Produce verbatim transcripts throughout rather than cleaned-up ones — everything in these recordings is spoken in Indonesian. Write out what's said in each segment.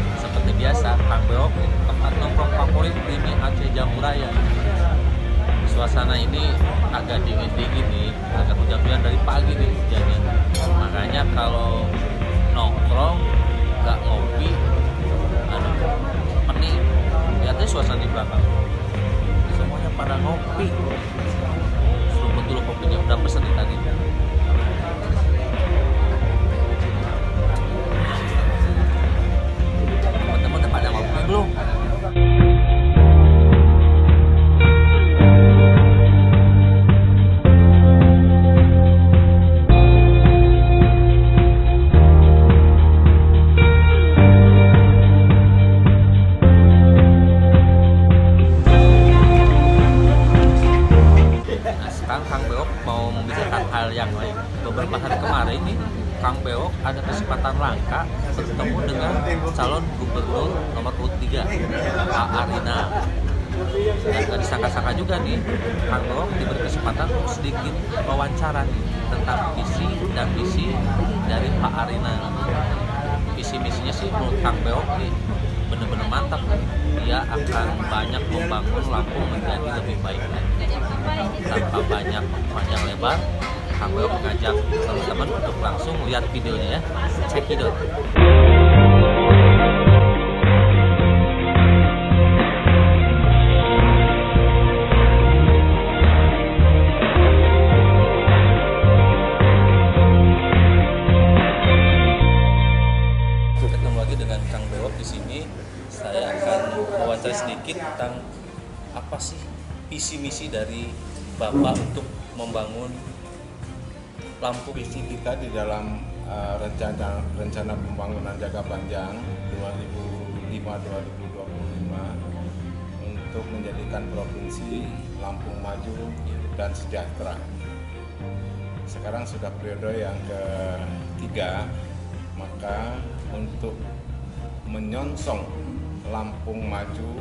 seperti biasa, Kang Beok tempat nongkrong favorit di Mie Aceh Jambu Raya. Suasana ini agak dingin-dingin nih, agak hujan-hujan dari pagi nih hujannya. Makanya kalau nongkrong nggak ngopi, aduh, pening. Lihatnya suasana di belakang, semuanya pada ngopi. Seruput dulu kopinya, udah pesen nih tadi. Teman-teman udah pada ngopi belum? Kang Beok mau membicarakan hal yang lain. Beberapa hari kemarin nih, Kang Beok ada kesempatan langka bertemu dengan calon gubernur nomor urut tiga, Pak Arina. Dan gak disangka-sangka juga nih, Kang Beok diberi kesempatan untuk sedikit wawancara nih tentang visi dan misi dari Pak Arina. Visi misinya sih menurut Kang Beok nih bener-bener mantap. Dia akan banyak membangun Lampung menjadi lebih baik. Tanpa banyak panjang lebar, Kang Beok mengajak teman-teman untuk langsung lihat videonya ya. Check it out. Ketemu lagi dengan Kang Beok di sini. Saya akan wawancara sedikit tentang apa sih visi misi dari Bapak untuk membangun Lampung. Visi kita di dalam uh, rencana rencana pembangunan jangka panjang dua ribu lima sampai dua ribu dua puluh lima untuk menjadikan provinsi Lampung maju dan sejahtera. Sekarang sudah periode yang ketiga, maka untuk menyongsong Lampung maju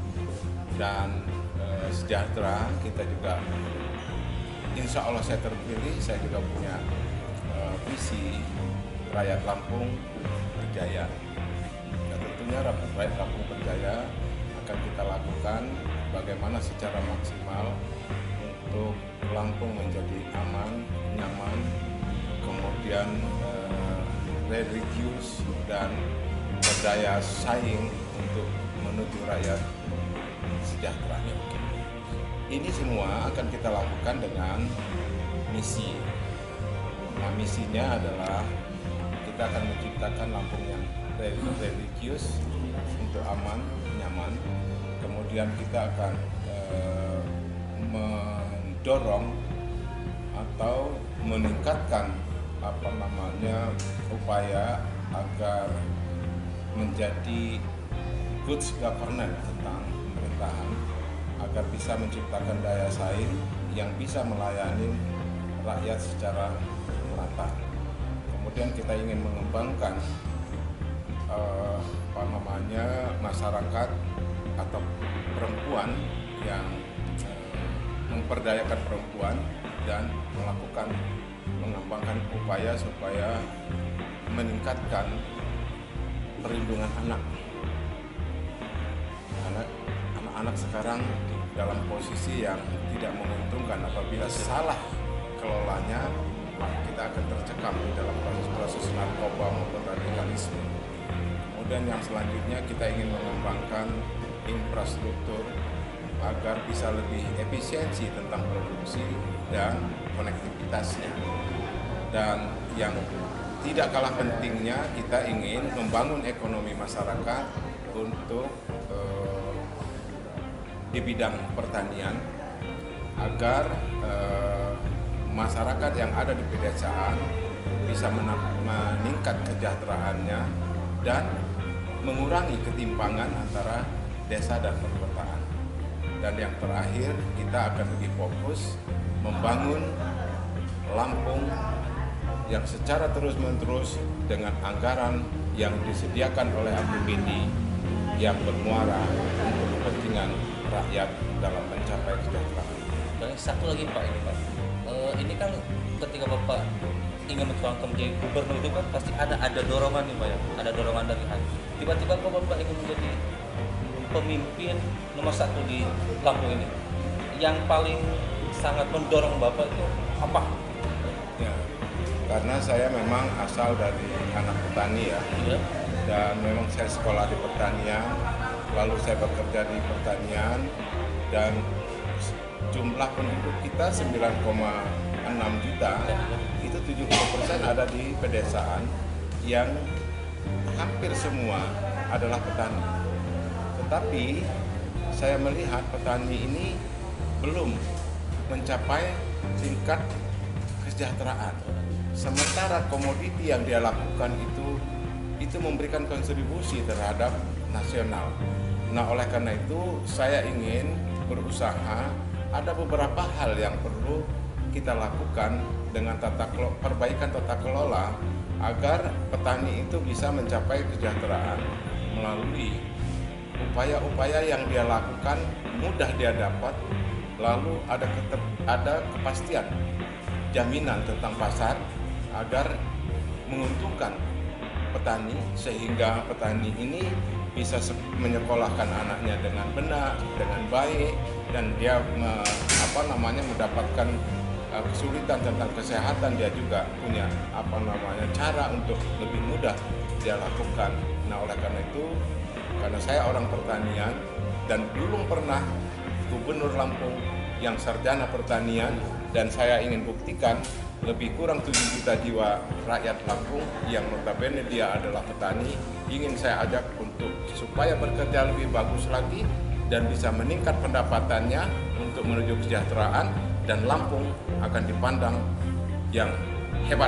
dan e, sejahtera, kita juga insya Allah saya terpilih, saya juga punya e, visi rakyat Lampung berjaya. Dan tentunya rakyat Lampung berjaya akan kita lakukan bagaimana secara maksimal untuk Lampung menjadi aman, nyaman, kemudian e, religius dan berdaya saing untuk menuju rakyat sejahtera. Ini semua akan kita lakukan dengan misi. Nah, misinya adalah kita akan menciptakan Lampung yang religius untuk aman, nyaman. Kemudian kita akan eh, mendorong atau meningkatkan apa namanya upaya agar menjadi good governance tentang pemerintahan, agar bisa menciptakan daya saing yang bisa melayani rakyat secara merata. Kemudian kita ingin mengembangkan eh, apa namanya masyarakat atau perempuan yang eh, memperdayakan perempuan dan melakukan mengembangkan upaya supaya meningkatkan perlindungan anak. Karena anak-anak sekarang dalam posisi yang tidak menguntungkan. Apabila salah kelolanya, maka kita akan tercekam di dalam proses-proses narkoba maupun radikalisme. Kemudian yang selanjutnya kita ingin mengembangkan infrastruktur agar bisa lebih efisiensi tentang produksi dan konektivitasnya. Dan yang tidak kalah pentingnya, kita ingin membangun ekonomi masyarakat untuk eh, di bidang pertanian agar eh, masyarakat yang ada di pedesaan bisa meningkat kesejahteraannya dan mengurangi ketimpangan antara desa dan perkotaan. Dan yang terakhir, kita akan lebih fokus membangun Lampung yang secara terus-menerus dengan anggaran yang disediakan oleh A P B D yang bermuara untuk kepentingan rakyat dalam mencapai kesejahteraan. Dan satu lagi Pak, ini Pak, e, ini kan ketika Bapak ingin mencalonkan menjadi gubernur itu kan pasti ada ada dorongan nih Pak ya, ada dorongan dari hati. Tiba-tiba kok Bapak ingin menjadi pemimpin nomor satu di Lampung ini. Yang paling sangat mendorong Bapak itu apa? Ya, karena saya memang asal dari anak petani ya, Iya. dan memang saya sekolah di pertanian, lalu saya bekerja di pertanian, dan jumlah penduduk kita sembilan koma enam juta, itu tujuh puluh persen ada di pedesaan yang hampir semua adalah petani. Tetapi saya melihat petani ini belum mencapai tingkat kesejahteraan. Sementara komoditi yang dia lakukan itu itu memberikan kontribusi terhadap nasional. Nah, oleh karena itu saya ingin berusaha, ada beberapa hal yang perlu kita lakukan dengan tata kelola, perbaikan tata kelola agar petani itu bisa mencapai kesejahteraan melalui upaya-upaya yang dia lakukan mudah dia dapat, lalu ada keter, ada kepastian jaminan tentang pasar agar menguntungkan petani, sehingga petani ini bisa menyekolahkan anaknya dengan benar, dengan baik, dan dia me, apa namanya mendapatkan uh, kesulitan tentang kesehatan, dia juga punya apa namanya cara untuk lebih mudah dia lakukan. Nah, oleh karena itu, karena saya orang pertanian dan belum pernah gubernur Lampung yang sarjana pertanian, dan saya ingin buktikan lebih kurang tujuh juta jiwa rakyat Lampung yang notabene dia adalah petani, ingin saya ajak untuk supaya bekerja lebih bagus lagi dan bisa meningkat pendapatannya untuk menuju kesejahteraan, dan Lampung akan dipandang yang hebat.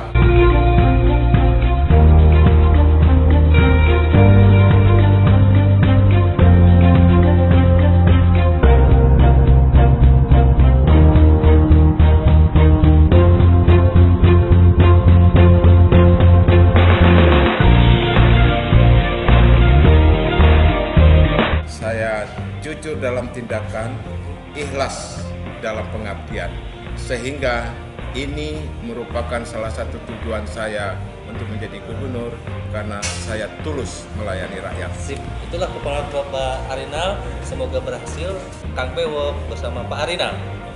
Jujur dalam tindakan, ikhlas dalam pengabdian, sehingga ini merupakan salah satu tujuan saya untuk menjadi gubernur, karena saya tulus melayani rakyat. Sip. Itulah kepala Bapak Arinal, semoga berhasil. Kang Bewok bersama Pak Arinal.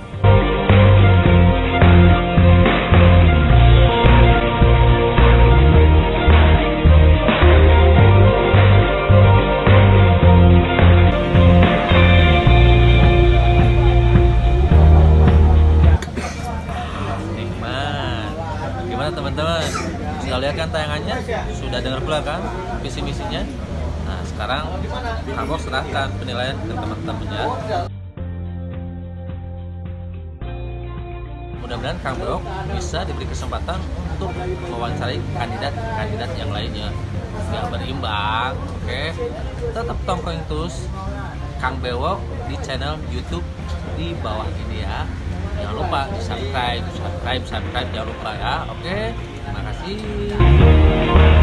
Teman-teman, sudah lihat kan tayangannya? Sudah dengar pula kan visi misinya? Nah, sekarang kamu serahkan penilaian ke teman-temannya. Mudah-mudahan Kang Bewok bisa diberi kesempatan untuk mewawancarai kandidat-kandidat yang lainnya. Nggak berimbang, oke? Tetap tongkrong terus Kang Bewok di channel YouTube di bawah ini ya. Jangan lupa di subscribe, subscribe, subscribe, jangan lupa ya. Oke, terima kasih.